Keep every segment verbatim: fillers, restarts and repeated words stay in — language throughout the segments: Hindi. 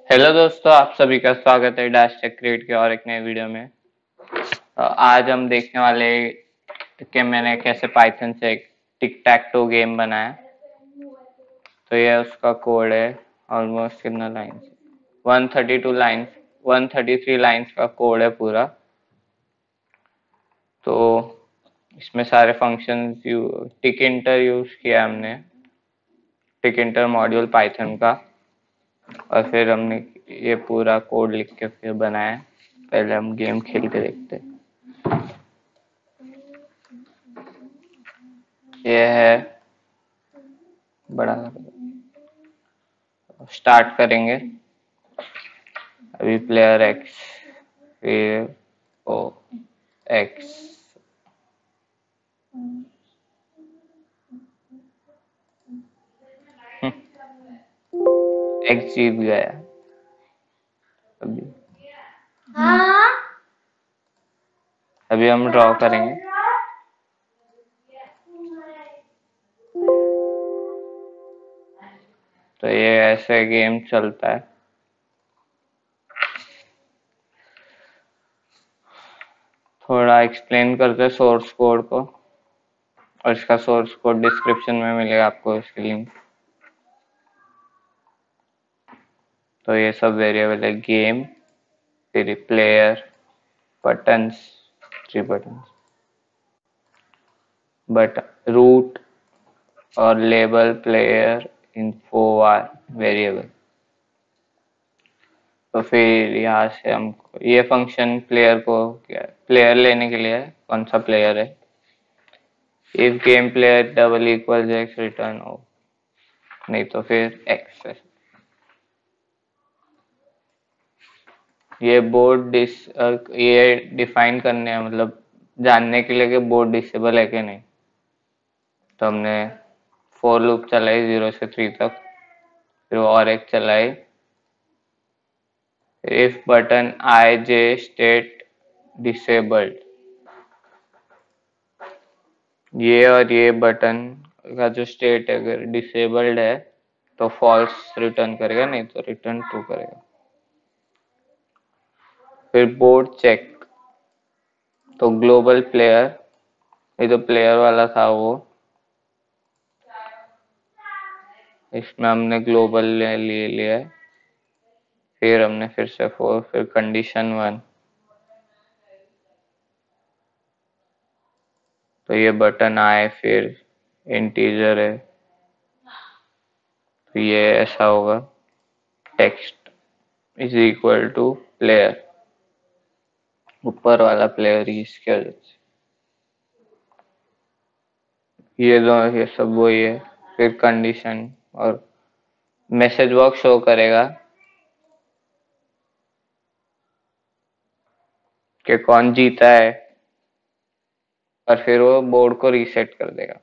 हेलो दोस्तों, आप सभी का स्वागत है डैश टेक क्रिएट के और एक नए वीडियो में। तो आज हम देखने वाले कि मैंने कैसे पाइथन से एक टिक टैक टू गेम बनाया। तो ये उसका कोड है। ऑलमोस्ट कितना lines, one thirty two lines, one thirty three lines का कोड है पूरा। तो इसमें सारे functions you tkinter use किया हमने, टिक इंटर मॉड्यूल पाइथन का। और फिर हमने ये पूरा कोड लिख के फिर बनाया। पहले हम गेम खेल के देखते हैं। ये है बड़ा, स्टार्ट करेंगे। अभी प्लेयर एक्स, फिर ओ एक्स, एक्स जीत गया। अभी हाँ? अभी हम ड्रॉ करेंगे। तो ये ऐसे गेम चलता है। थोड़ा एक्सप्लेन करते हैं सोर्स कोड को, और इसका सोर्स कोड डिस्क्रिप्शन में मिलेगा आपको, इसकी लिंक। तो ये सब वेरिएबल है। गेम, फिर player, buttons, three buttons, but root और label, player, info are variable. तो फिर यहाँ से हमको ये फंक्शन प्लेयर को क्या प्लेयर लेने के लिए है, कौन सा प्लेयर है। If game player double equal X return हो, नहीं तो फिर एक्स। ये बोर्ड डिस ये डिफाइन करने हैं, मतलब जानने के लिए कि बोर्ड डिसेबल है कि नहीं। तो हमने फोर लूप चलाई जीरो से थ्री तक, फिर और एक चलाई। If button I J state disabled, ये और ये बटन का जो स्टेट अगर डिसेबल्ड है तो फॉल्स रिटर्न करेगा, नहीं तो रिटर्न ट्रू करेगा। फिर बोर्ड चेक, तो ग्लोबल प्लेयर, ये जो प्लेयर वाला था वो, इसमें हमने ग्लोबल ले लिए लिया है। फिर हमने फिर से फोर, फिर कंडीशन वन। तो ये बटन आए, फिर इंटीजर है, तो ये ऐसा होगा, text is equal to player, ऊपर वाला प्लेयर ही इसके वजह से। ये दो, ये सब वही है। फिर कंडीशन और मैसेज बॉक्स शो करेगा कि कौन जीता है, और फिर वो बोर्ड को रीसेट कर देगा।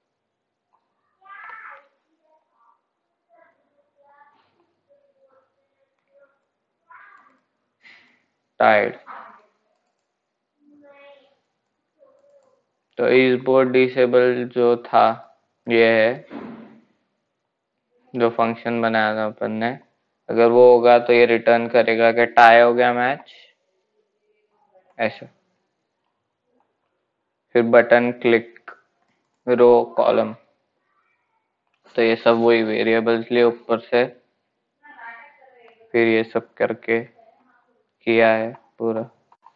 टाइड, तो इस बोर्ड डिसेबल जो था, ये है जो फंक्शन बनाया था अपन ने। अगर वो होगा तो ये रिटर्न करेगा कि टाई हो गया मैच, ऐसा। फिर बटन क्लिक, रो, कॉलम, तो ये सब वही वेरिएबल्स लिए ऊपर से, फिर ये सब करके किया है पूरा।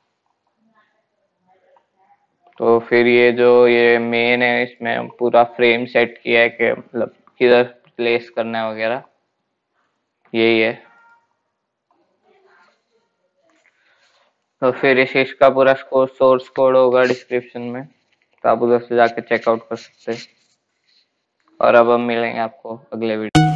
तो फिर ये जो ये मेन है, इसमें पूरा फ्रेम सेट किया है कि मतलब किधर प्लेस करना है वगैरह, यही है। तो फिर इस इसका पूरा सोर्स कोड होगा डिस्क्रिप्शन में, तो आप उधर से जाके चेकआउट कर सकते हैं। और अब हम मिलेंगे आपको अगले वीडियो।